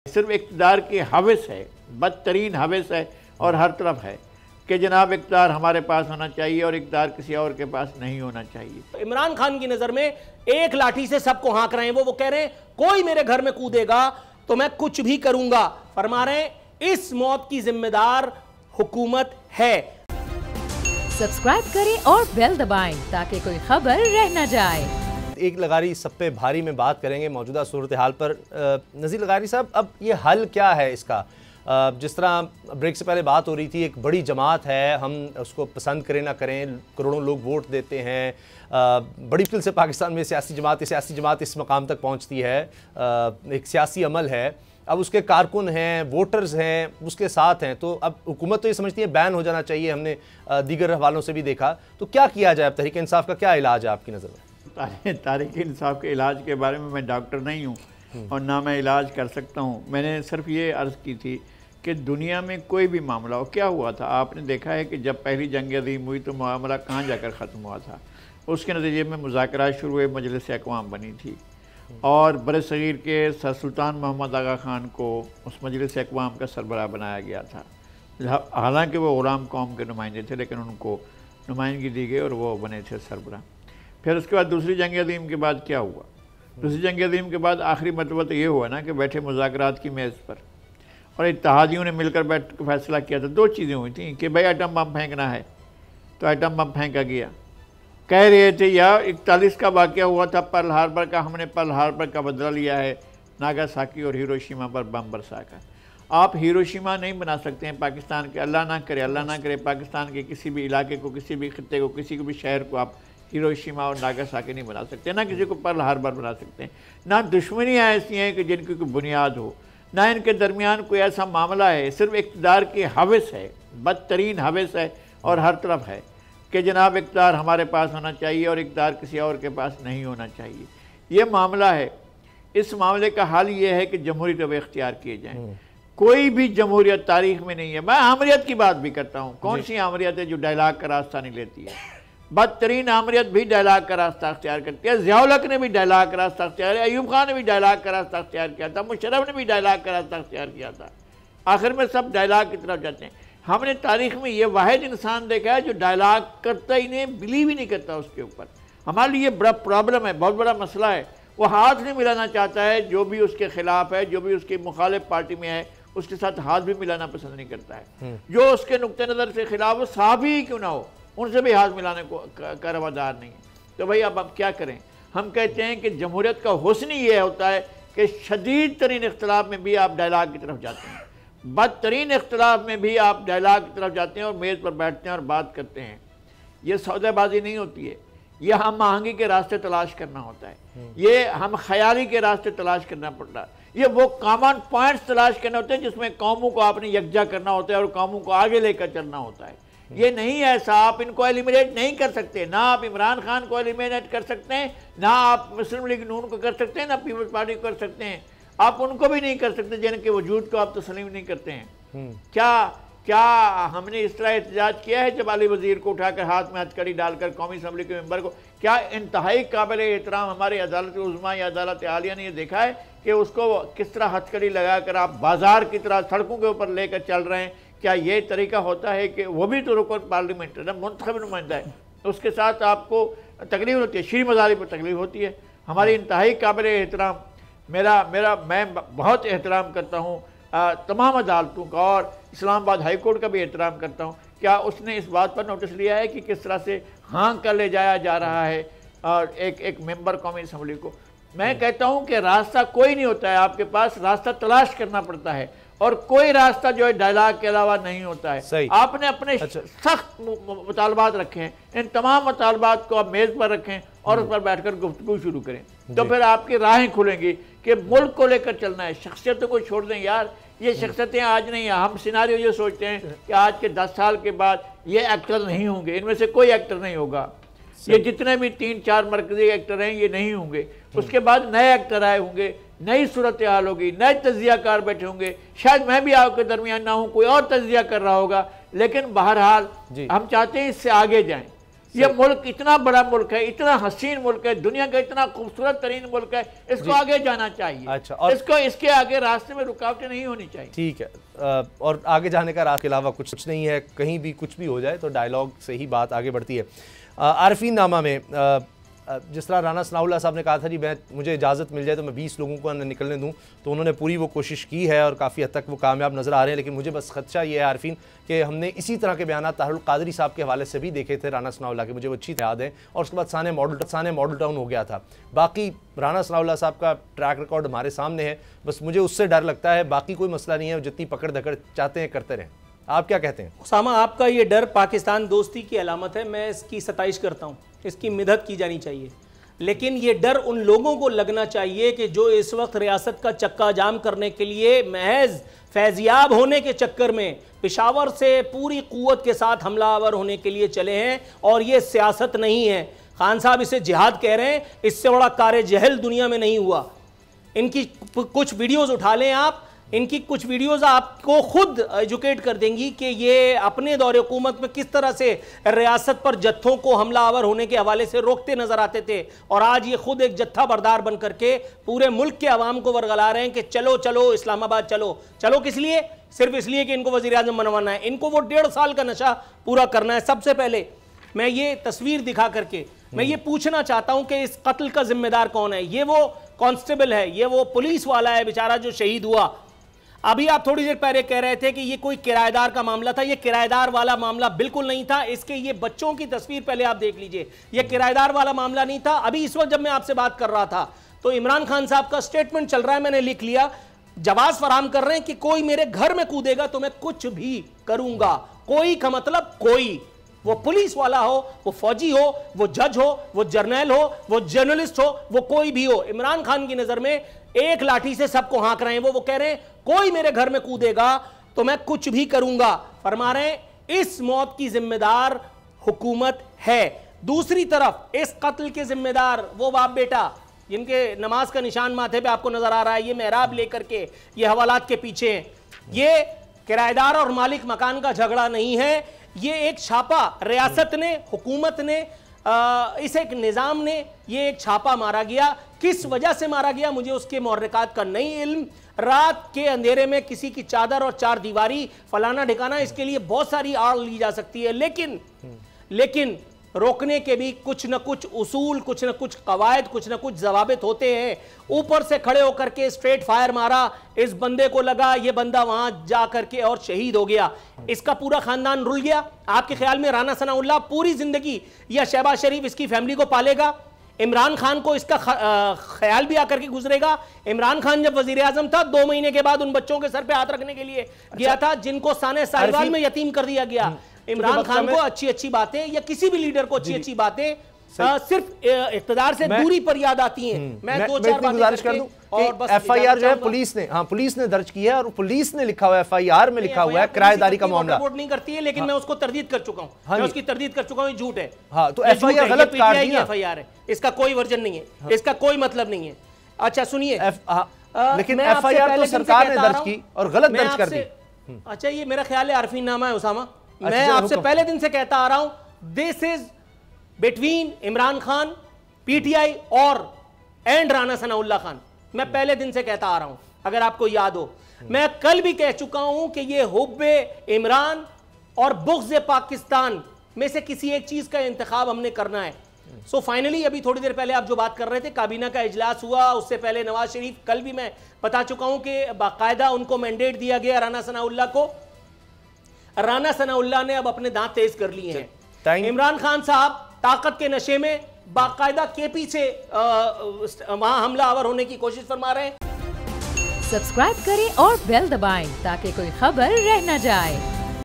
सिर्फ इक़्तिदार की हवस है, बदतरीन हवस है और हर तरफ है कि जनाब इक़्तिदार हमारे पास होना चाहिए और इक़्तिदार किसी और के पास नहीं होना चाहिए। इमरान खान की नज़र में एक लाठी से सबको हाँक रहे हैं। वो कह रहे हैं कोई मेरे घर में कूदेगा तो मैं कुछ भी करूंगा। फरमा रहे हैं इस मौत की जिम्मेदार हुकूमत है। सब्सक्राइब करें और बेल दबाएं ताकि कोई खबर रह न जाए। एक लगारी सब पे भारी में बात करेंगे मौजूदा सूरत हाल पर। नज़ीर लगारी साहब, अब ये हल क्या है इसका? जिस तरह ब्रेक से पहले बात हो रही थी, एक बड़ी जमात है, हम उसको पसंद करें ना करें, करोड़ों लोग वोट देते हैं, बड़ी मुश्किल से पाकिस्तान में सियासी जमात इस मकाम तक पहुंचती है, एक सियासी अमल है। अब उसके कारकुन हैं, वोटर्स हैं, उसके साथ हैं, तो अब हुकूमत तो ये समझती है बैन हो जाना चाहिए। हमने दीगर हवालों से भी देखा, तो क्या किया जाए? अब तहरीक इंसाफ का क्या इलाज है आपकी नज़र में? तहरीक इंसाफ के इलाज के बारे में मैं डॉक्टर नहीं हूँ और ना मैं इलाज कर सकता हूँ। मैंने सिर्फ ये अर्ज़ की थी कि दुनिया में कोई भी मामला हो, क्या हुआ था आपने देखा है कि जब पहली जंग अज़ीम हुई तो मामला कहाँ जाकर ख़त्म हुआ था? उसके नतीजे में मुज़ाकरात शुरू हुए, मजलिस अक़वाम बनी थी और बरसग़ीर के सर सुल्तान मोहम्मद आगा ख़ान को उस मजलिस अक़वाम का सरबराह बनाया गया था। हालांकि वो ग़ुलाम कौम के नुमाइंदे थे, लेकिन उनको नुमाइंदगी दी गई और वो बने थे सरबराह। फिर उसके बाद दूसरी जंग अज़ीम के बाद क्या हुआ? दूसरी जंग अज़ीम के बाद आखिरी मरतबा तो ये हुआ ना कि बैठे मुज़ाकरात की मेज़ पर और इत्तेहादियों ने मिलकर बैठ कर फैसला किया था। दो चीज़ें हुई थी कि भाई एटम बम फेंकना है, तो एटम बम फेंका गया। कह रहे थे या 41 का वाक़या हुआ था पर्ल हार्बर का, हमने पर्ल हार्बर का बदला लिया है नागासाकी और हिरोशिमा पर बम बरसा कर। आप हिरोशिमा नहीं बना सकते हैं पाकिस्तान के, अल्लाह ना करे पाकिस्तान के किसी भी इलाके को, किसी भी खित्ते को, किसी को भी शहर को आप हिरोशिमा और नागासाकी नहीं बना सकते, ना किसी को पर्ल हार्बर बना सकते हैं। ना दुश्मनियाँ ऐसी हैं कि जिनकी कोई बुनियाद हो, ना इनके दरमियान कोई ऐसा मामला है। सिर्फ इक़्तिदार की हवस है, बदतरीन हवस है और हर तरफ है कि जनाब इक़्तिदार हमारे पास होना चाहिए और इक़्तिदार किसी और के पास नहीं होना चाहिए। ये मामला है। इस मामले का हल ये है कि जमहूरी रवैये इख्तियार किए जाएँ। कोई भी जमहूरियत तारीख में नहीं है। मैं आमरीत की बात भी करता हूँ। कौन सी आमरीत है जो डायलाग का रास्ता नहीं लेती है? बदतरीन आमरीत भी डायलाग का रास्ता अख्तियार करती है। ज़ियाउल हक ने भी डायलाग का रास्ता अख्तियार किया, अयूब खान ने भी डायलाग का रास्ता अख्तियार किया था, मुशर्रफ ने भी डायलाग का रास्ता अख्तियार किया था। आखिर में सब डायलाग की तरफ जाते हैं। हमने तारीख में ये वाहिद इंसान देखा है जो डायलाग करता ही नहीं, बिलीव ही नहीं करता उसके ऊपर। हमारे लिए बड़ा प्रॉब्लम है, बहुत बड़ा मसला है। वो हाथ नहीं मिलाना चाहता है, जो भी उसके खिलाफ है, जो भी उसकी मुखालिफ पार्टी में है, उसके साथ हाथ भी मिलाना पसंद नहीं करता है। जो उसके नुक्ते नज़र से खिलाफ हो, साहबी ही क्यों ना हो, उनसे भी हाथ मिलाने को का रवादार नहीं है। तो भाई अब क्या करें? हम कहते हैं कि जमहूरियत का हुस्न ये होता है कि शदीद तरीन इख्तलाफ में भी आप डायलाग की तरफ जाते हैं, बदतरीन इख्तलाफ में भी आप डायलाग की तरफ जाते हैं और मेज़ पर बैठते हैं और बात करते हैं। ये सौदेबाजी नहीं होती है, ये हम आहंगी के रास्ते तलाश करना होता है, ये हम ख्याली के रास्ते तलाश करना पड़ता है, ये वो कॉमन पॉइंट्स तलाश करने होते हैं जिसमें कौमों को आपने यकजा करना होता है और कौमों को आगे लेकर चलना होता है। ये नहीं ऐसा, आप इनको एलिमिनेट नहीं कर सकते। ना आप इमरान खान को एलिमिनेट कर सकते हैं, ना आप मुस्लिम लीग नून को कर सकते हैं, ना पीपल्स पार्टी को कर सकते हैं। आप उनको भी नहीं कर सकते जिनके वजूद को आप तस्लीम नहीं करते हैं। क्या हमने इस तरह एहतजाज किया है जब अली वजीर को उठाकर हाथ में हथकड़ी डालकर कौमी असम्बली के मेंबर को? क्या इंतहाई काबिल एहतराम हमारे अदालत उज़्मा या अदालत आलिया ने यह देखा है कि उसको किस तरह हथकड़ी लगाकर आप बाजार की तरह सड़कों के ऊपर लेकर चल रहे हैं? क्या ये तरीका होता है कि वो भी तो रुकन पार्लियामेंट है ना, मुंतखब नुमाइंदा है, उसके साथ आपको तकलीफ होती है, शीर मज़ारी पर तकलीफ होती है। हमारी इंतहाई काबिल एहतराम, मैं बहुत एहतराम करता हूँ तमाम अदालतों का और इस्लामाबाद हाई कोर्ट का भी एहतराम करता हूँ। क्या उसने इस बात पर नोटिस लिया है कि किस तरह से हाँक कर ले जाया जा रहा है और एक मेंबर कौमी असम्बली को? मैं कहता हूँ कि रास्ता कोई नहीं होता है आपके पास, रास्ता तलाश करना पड़ता है और कोई रास्ता जो है डायलाग के अलावा नहीं होता है। आपने अपने सख्त मुतालबात रखे हैं, इन तमाम मुतालबात को आप मेज़ पर रखें और उस पर बैठकर गुफ्तगू शुरू करें, तो फिर आपकी राहें खुलेंगी कि मुल्क को लेकर चलना है। शख्सियतों को छोड़ दें यार, ये शख्सियतें आज नहीं है। हम सिनारियो ये सोचते हैं कि आज के 10 साल के बाद ये एक्टर नहीं होंगे, इनमें से कोई एक्टर नहीं होगा, ये जितने भी 3-4 मरकजी एक्टर हैं ये नहीं होंगे। उसके बाद नए एक्टर आए होंगे, नई सूरत हाल होगी, नए तज्जियाकार बैठे होंगे, शायद मैं भी आपके दरमियान ना हूँ, कोई और तज्जिया कर रहा होगा, लेकिन बहरहाल हम चाहते हैं इससे आगे जाएं। ये मुल्क इतना बड़ा मुल्क है, इतना हसीन मुल्क है, दुनिया का इतना खूबसूरत तरीन मुल्क है, इसको आगे जाना चाहिए। अच्छा, और इसको इसके आगे रास्ते में रुकावटें नहीं होनी चाहिए। ठीक है, और आगे जाने का रास्ते के अलावा कुछ नहीं है, कहीं भी कुछ भी हो जाए तो डायलॉग से ही बात आगे बढ़ती है। आरफीन नामा में जिस तरह राना सनाउल्लाह साहब ने कहा था जी मुझे इजाज़त मिल जाए तो मैं 20 लोगों को अंदर निकलने दूं, तो उन्होंने पूरी वो कोशिश की है और काफ़ी हद तक वो कामयाब नज़र आ रहे हैं। लेकिन मुझे बस खदशा ये है आरफीन कि हमने इसी तरह के बयान तारुल कादरी साहब के हवाले से भी देखे थे राना सनाउल्लाह के, मुझे वो अच्छी याद है। और उसके बाद साने मॉडल टाउन हो गया था। बाकी राना सनाउल्लाह साहब का ट्रैक रिकॉर्ड हमारे सामने है, बस मुझे उससे डर लगता है, बाकी कोई मसला नहीं है, जितनी पकड़ धकड़ चाहते हैं करते रहें। आप क्या कहते हैं? उसामा, आपका ये डर पाकिस्तान दोस्ती की अलामत है, मैं इसकी सताइश करता हूँ, इसकी मिदद की जानी चाहिए। लेकिन ये डर उन लोगों को लगना चाहिए कि जो इस वक्त रियासत का चक्का जाम करने के लिए महज फैजियाब होने के चक्कर में पेशावर से पूरी कुव्वत के साथ हमलावर होने के लिए चले हैं, और ये सियासत नहीं है। खान साहब इसे जिहाद कह रहे हैं, इससे बड़ा कार जहल दुनिया में नहीं हुआ। इनकी कुछ वीडियोज़ उठा लें आप, इनकी कुछ वीडियोस आपको खुद एजुकेट कर देंगी कि ये अपने दौरे हुकूमत में किस तरह से रियासत पर जत्थों को हमलावर होने के हवाले से रोकते नजर आते थे, और आज ये खुद एक जत्था बरदार बन करके पूरे मुल्क के अवाम को वर्गला रहे हैं कि चलो चलो इस्लामाबाद चलो। चलो किस लिए? सिर्फ इसलिए कि इनको वज़ीर आज़म बनवाना है, इनको वो 1.5 साल का नशा पूरा करना है। सबसे पहले मैं ये तस्वीर दिखा करके मैं ये पूछना चाहता हूं कि इस कत्ल का जिम्मेदार कौन है। ये वो कांस्टेबल है, ये वो पुलिस वाला है बेचारा जो शहीद हुआ। अभी आप थोड़ी देर पहले कह रहे थे कि ये कोई किराएदार का मामला था, ये किराएदार वाला मामला बिल्कुल नहीं था। इसके ये बच्चों की तस्वीर पहले आप देख लीजिए, ये किराएदार वाला मामला नहीं था। अभी इस वक्त जब मैं आपसे बात कर रहा था तो इमरान खान साहब का स्टेटमेंट चल रहा है, मैंने लिख लिया, जवाब फराहम कर रहे हैं कि कोई मेरे घर में कूदेगा तो मैं कुछ भी करूंगा। कोई का मतलब कोई, वो पुलिस वाला हो, वो फौजी हो, वो जज हो, वो जर्नल हो, वो जर्नलिस्ट हो, वो कोई भी हो। इमरान खान की नजर में एक लाठी से सबको हाँक रहे हैं। वो कह रहे हैं कोई मेरे घर में कूदेगा तो मैं कुछ भी करूंगा। फरमा रहे हैं इस मौत की जिम्मेदार हुकूमत है। दूसरी तरफ इस कत्ल के जिम्मेदार वो बाप बेटा जिनके नमाज का निशान माथे पे आपको नजर आ रहा है, ये मेहराब लेकर के ये हवालात के पीछे हैं। ये किराएदार और मालिक मकान का झगड़ा नहीं है, ये एक छापा रियासत ने, हुकूमत ने, इस एक निज़ाम ने ये एक छापा मारा गया। किस वजह से मारा गया मुझे उसके मुहर्रिकात का नहीं इल्म। रात के अंधेरे में किसी की चादर और चार दीवारी फलाना ठिकाना, इसके लिए बहुत सारी आड़ ली जा सकती है, लेकिन रोकने के भी कुछ न कुछ उसूल, कुछ न कुछ कवायद, कुछ न कुछ जवाबित होते हैं। ऊपर से खड़े होकर के स्ट्रेट फायर मारा, इस बंदे को लगा, ये बंदा वहां जा करके और शहीद हो गया, इसका पूरा खानदान रुल गया। आपके ख्याल में राना सनाउल्लाह पूरी जिंदगी या शहबाज शरीफ इसकी फैमिली को पालेगा? इमरान खान को इसका ख्याल भी आकर के गुजरेगा? इमरान खान जब वजीर आजम था 2 महीने के बाद उन बच्चों के सर पे हाथ रखने के लिए गया था जिनको साने साहिवाल में यतीम कर दिया गया। इमरान खान को अच्छी अच्छी बातें या किसी भी लीडर को अच्छी अच्छी बातें सिर्फ इख्तिदार से दूरी पर याद आती हैं। मैं 2-4 गुजारिश कर दूं और एफआईआर जो है पुलिस ने दर्ज की है, और पुलिस ने लिखा हुआ है, एफआईआर में लिखा हुआ है किराएदारी का मामला। रिपोर्ट नहीं करती है, लेकिन मैं उसको तरदीद कर चुका हूं, मैं उसकी तरदीद कर चुका हूं, झूठ है। हां, तो एफआईआर गलत काट दी है, एफआईआर है, इसका कोई वर्जन नहीं है, इसका कोई मतलब नहीं है। अच्छा सुनिए, लेकिन एफआईआर तो सरकार ने दर्ज की और गलत दर्ज कर दी। अच्छा, ये मेरा ख्याल है आरफीन नामा है उसामा। मैं आपसे पहले दिन से कहता आ रहा हूं, this is between Imran Khan, PTI and Rana Sanaullah Khan. मैं पहले दिन से कहता आ रहा हूं, अगर आपको याद हो। मैं कल भी कह चुका हूं कि ये हुब्बे इमरान और बुग़्ज़ पाकिस्तान में से किसी एक चीज का इंतखाब हमने करना है। सो फाइनली अभी थोड़ी देर पहले आप जो बात कर रहे थे, काबीना का इजलास हुआ, उससे पहले नवाज शरीफ, कल भी मैं बता चुका हूं कि बाकायदा उनको मैंडेट दिया गया राना सनाउल्लाह को। राना सनाउल्लाह ने अब अपने दांत तेज कर लिए हैं। इमरान खान साहब ताकत के नशे में बाकायदा केपी से वहां हमलावर होने की कोशिश फरमा रहे हैं। सब्सक्राइब करें और बेल दबाएं ताकि कोई खबर रह न जाए।